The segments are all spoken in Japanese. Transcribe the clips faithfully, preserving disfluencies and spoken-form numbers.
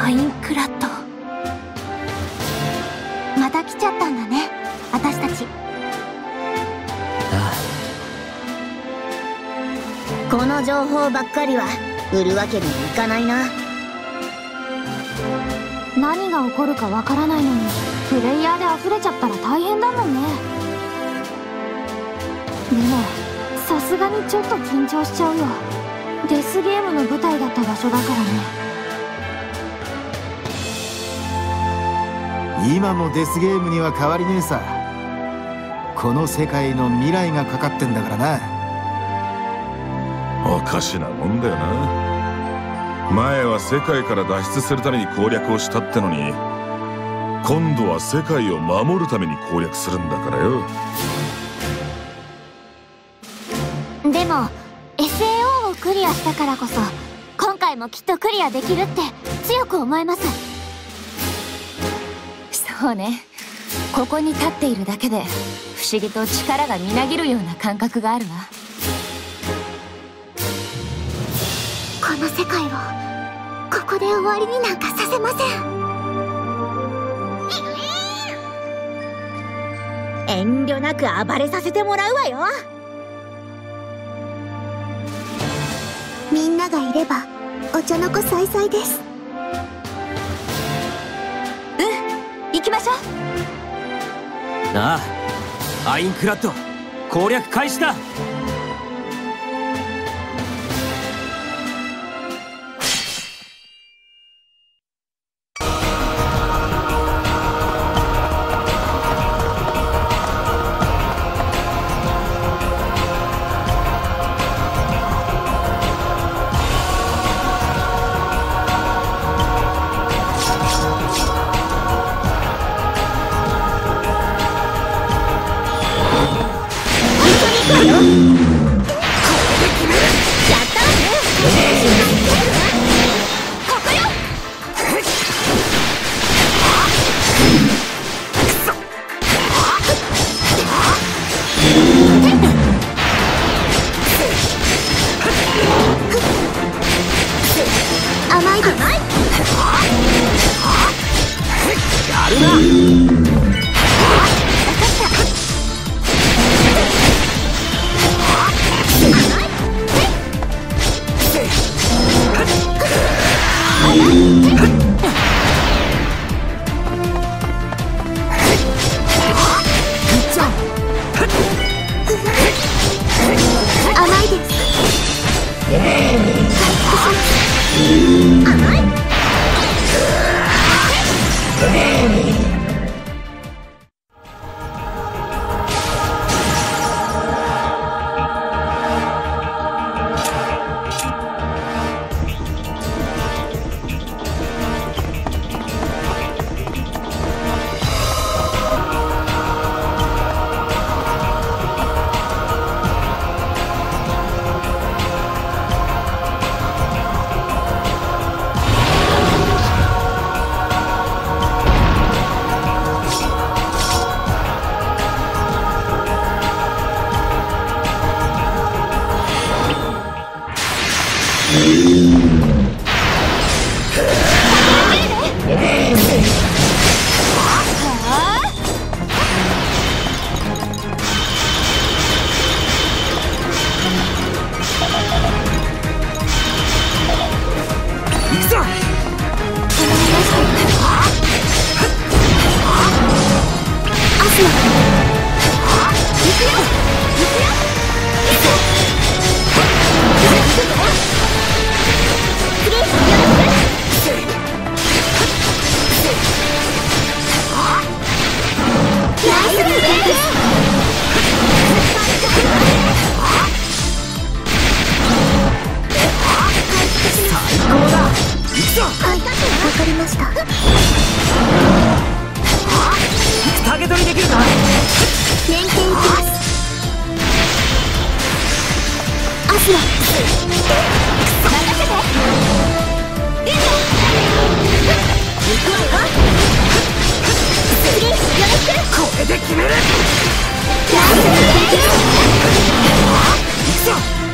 アインクラッド。また来ちゃったんだね、私たち。 ああ、この情報ばっかりは売るわけにはいかないな。 何が起こるかわからないのにプレイヤーで溢れちゃったら大変だもんね。でもさすがにちょっと緊張しちゃうよ。デスゲームの舞台だった場所だからね。 今もデスゲームには変わりねえさ。この世界の未来がかかってんだからな。 おかしなもんだよな。前は世界から脱出するために攻略をしたってのに、今度は世界を守るために攻略するんだからよ。 でも エスエーオー をクリアしたからこそ今回もきっとクリアできるって強く思えます。 そうね、ここに立っているだけで不思議と力がみなぎるような感覚があるわ。 この世界をここで終わりになんかさせません。遠慮なく暴れさせてもらうわよ。 みんながいればお茶の子さいさいです。 行きましょう。 ああ、アインクラッド攻略開始だ。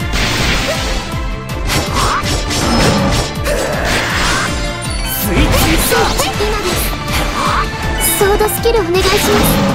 スイッチソードスキルお願いします。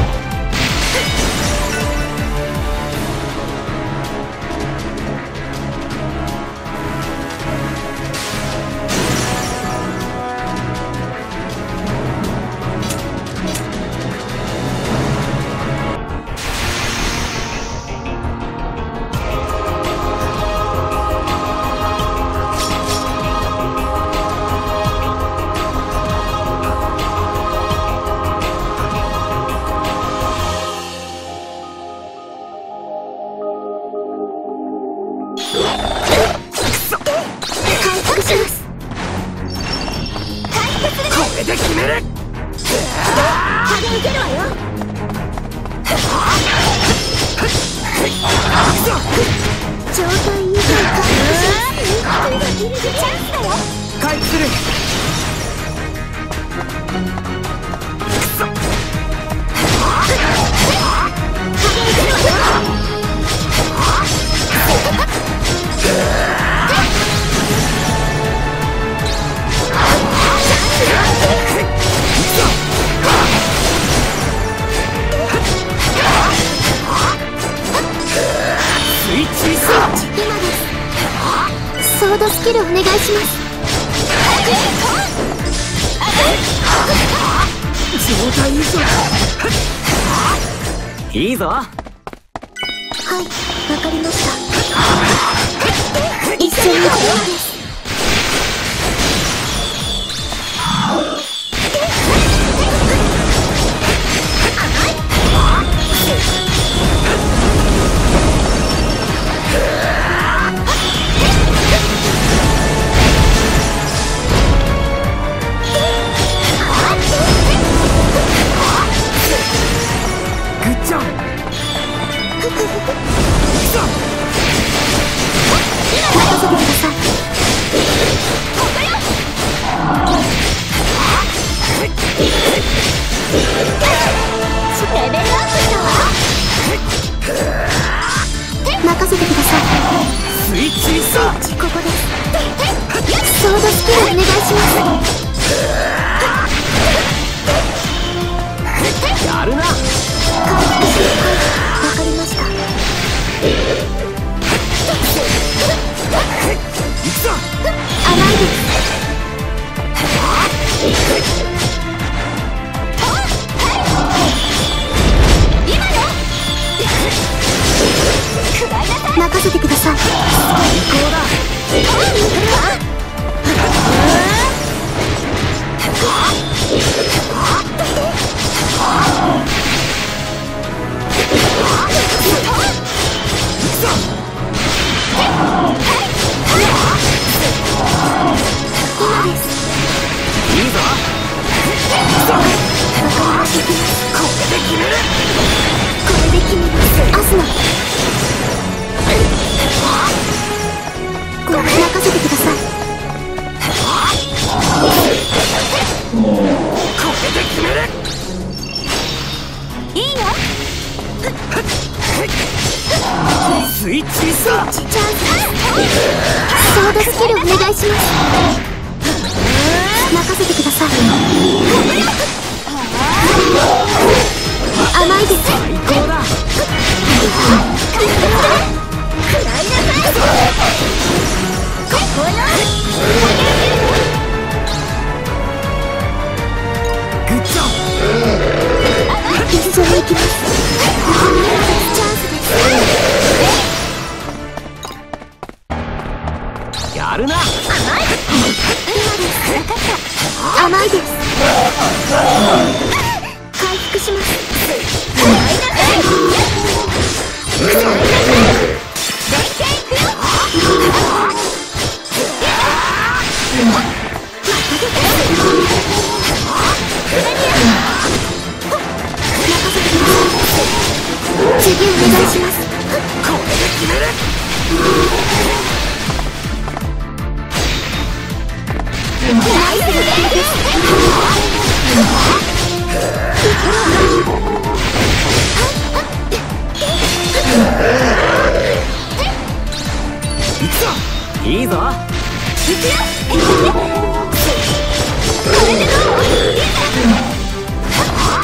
ソードスキルお願いします。 状態以上いいぞ。 はい、わかりました。一緒に行くようです。任せてください。 スイッチスイッチ、 ここです。ソードスキルお願いします。 やるな。 わかりました。 行くぞ。 甘いです。任せてください。最高だ。今です。 いいぞ。これで決める。 これで決めます。アスナ。任せてください。 これで決める。 いいよ。 スイッチスイッチ。 チャンスです。ソードスキルお願いします。任せてください。甘いです。 最高だ。 食らいなさい。ここよ。 グッジョブ。 一緒に行きます。チャンスです。 やるな。 甘い。今です。分かった。甘いです。回復します。食らいなさい。食らいなさい。連携いくよ。次お願いします。 これで決める。 ナイスです。 行くぞ。いいぞ。 行くよ。これでどう？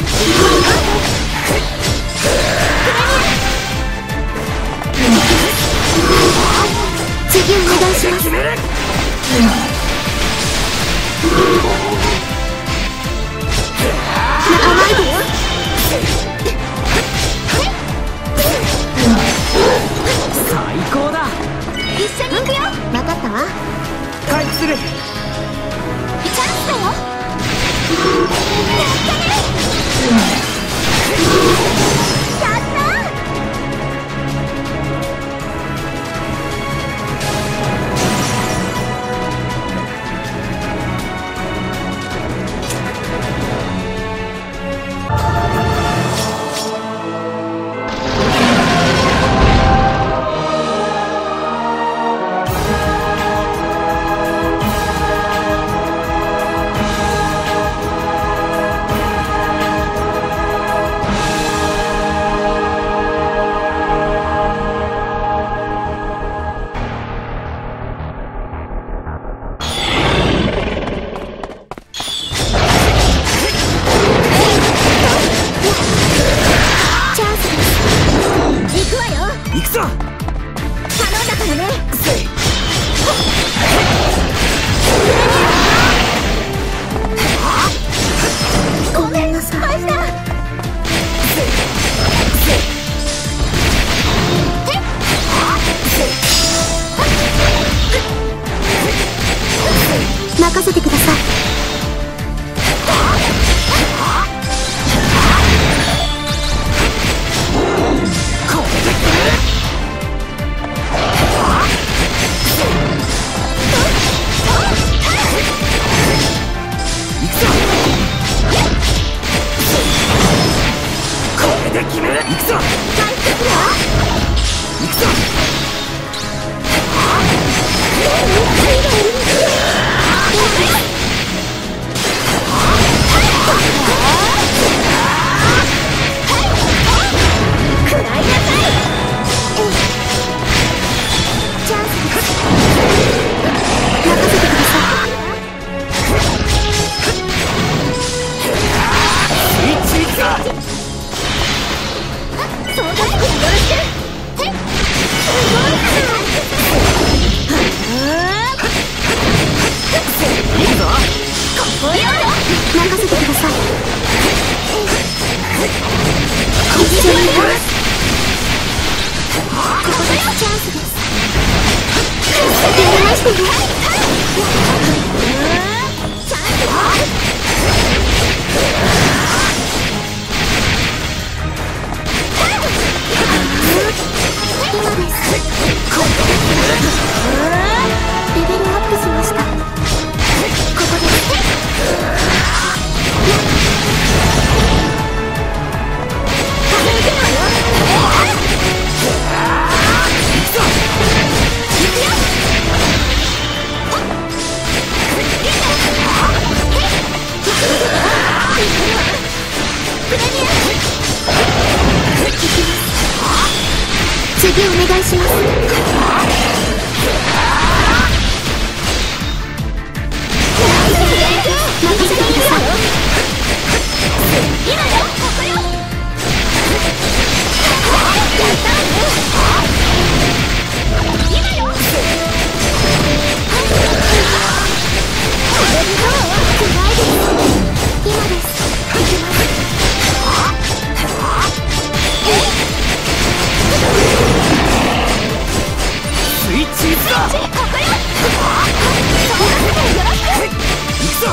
レベルアップしました。ここです。次お願いします。任せてください。今よ、ここよ。やった今よ。暗いです。今です。いきます。 スイッチいつだ。 ここよ。 行くぞ。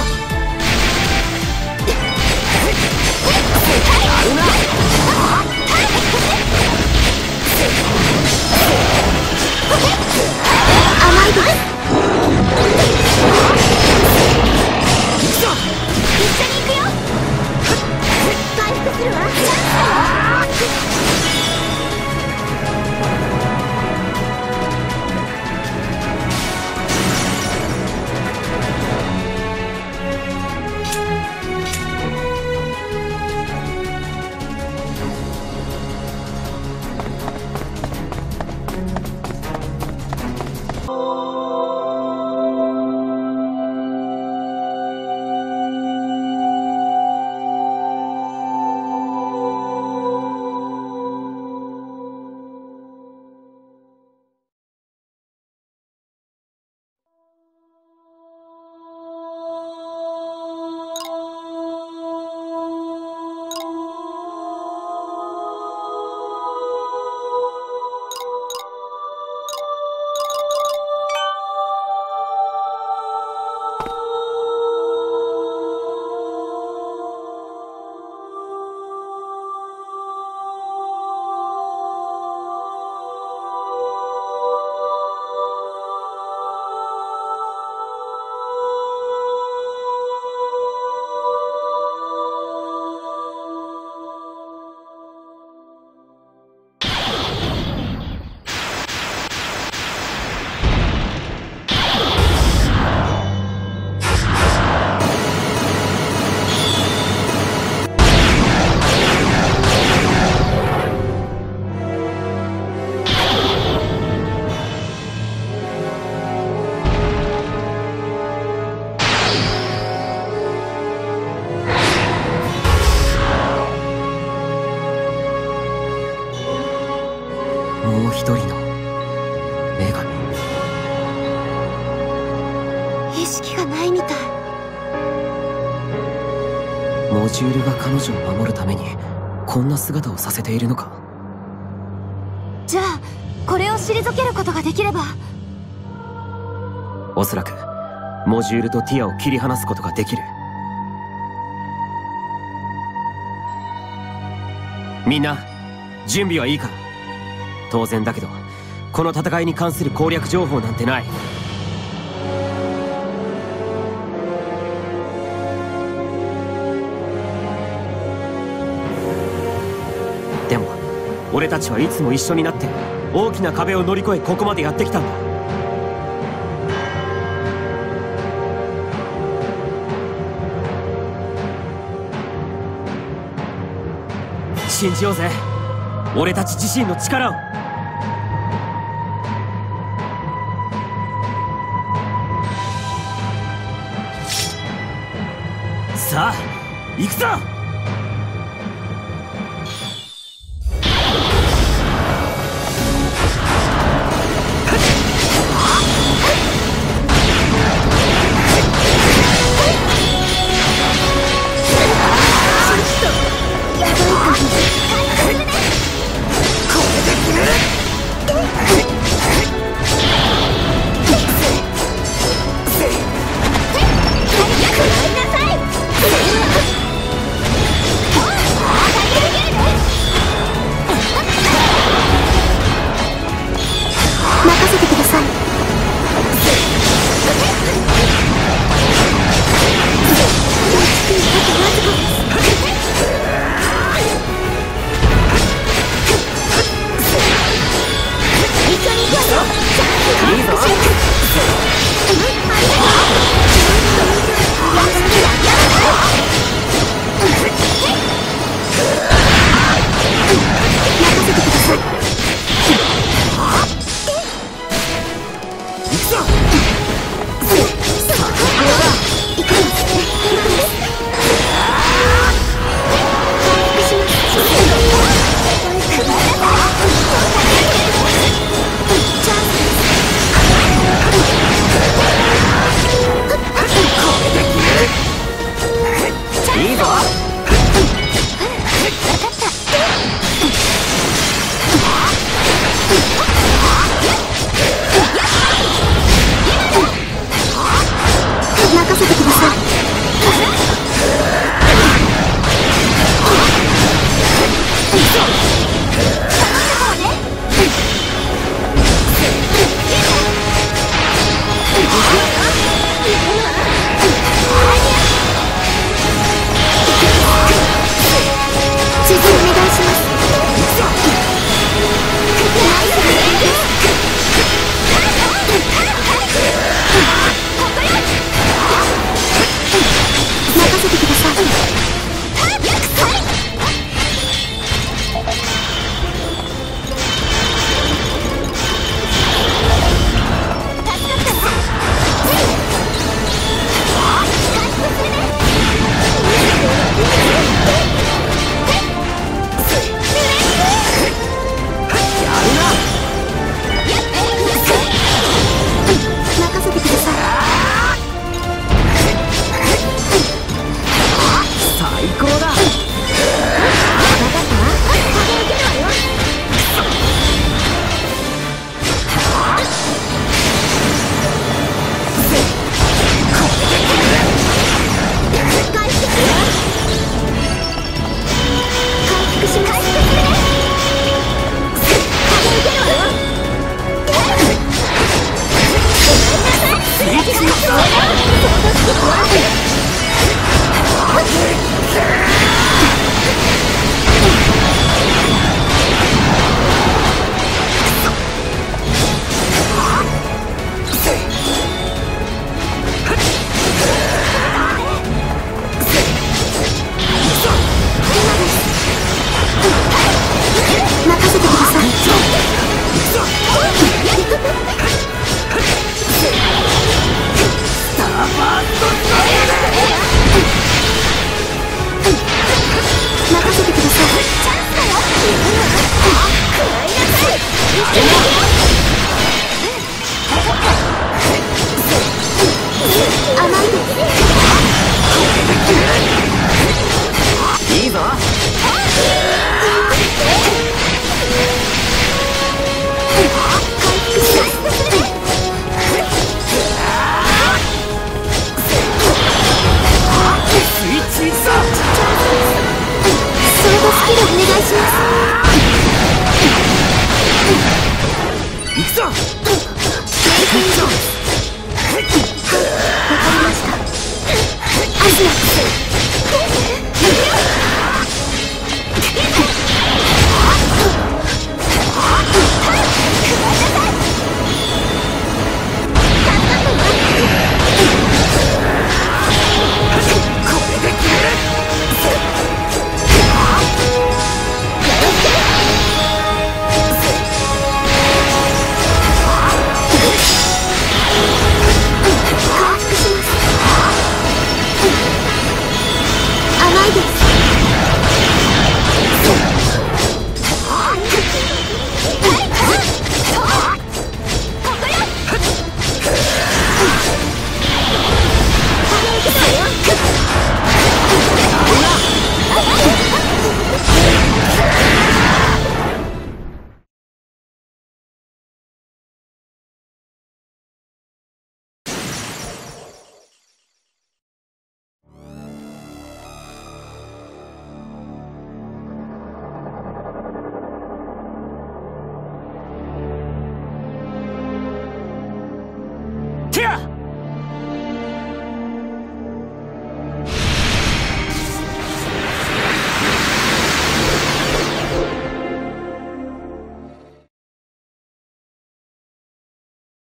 甘いです。 行くぞ。 一緒に行くよ。回復するわ。 もう一人の女神。 意識がないみたい。 モジュールが彼女を守るためにこんな姿をさせているのか。 じゃあこれを退けることができれば。 おそらくモジュールとティアを切り離すことができる。みんな準備はいいか。当然だけどこの戦いに関する攻略情報なんてない。でも俺たちはいつも一緒になって大きな壁を乗り越えここまでやってきたんだ。信じようぜ、俺たち自身の力を。さあ行くぞ。 こ任せてください。 行くぞ。